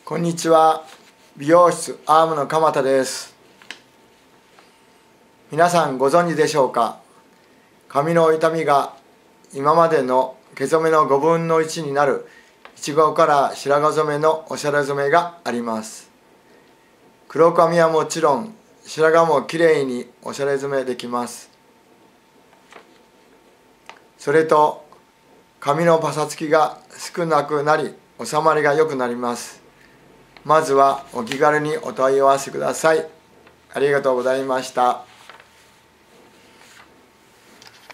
こんにちは。美容室アームの鎌田です。皆さんご存知でしょうか。髪の傷みが今までの毛染めの5分の1になる1号から白髪染めのおしゃれ染めがあります。黒髪はもちろん白髪もきれいにおしゃれ染めできます。それと髪のパサつきが少なくなり収まりが良くなります。まずはお気軽にお問い合わせください。ありがとうございました。